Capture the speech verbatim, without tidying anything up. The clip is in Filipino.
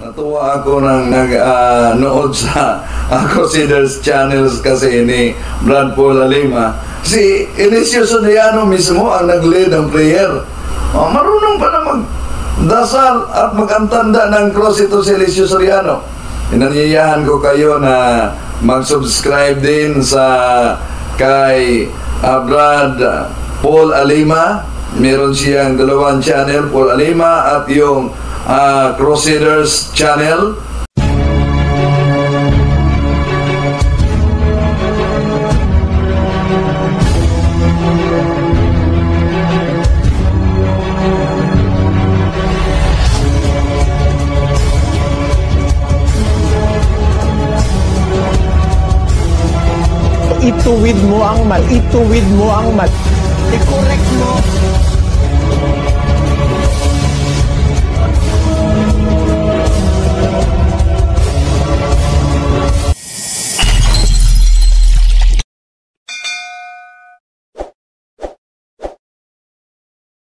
Natuwa ako nang nag-nood sa uh, Crusaders channels kasi ni Brad Paul Alima. Si Eliseo Soriano mismo ang nag-lead ng prayer. Oh, marunong pa na magdasal at magantanda ng cross ito si Eliseo Soriano. Inanyayahan ko kayo na mag-subscribe din sa kay uh, Brad Paul Alima. Meron siyang dalawang channel, Paul Alima at yung uh, Crusaders channel. Ituwid mo ang mal, ituwid mo ang mal. I-correct mo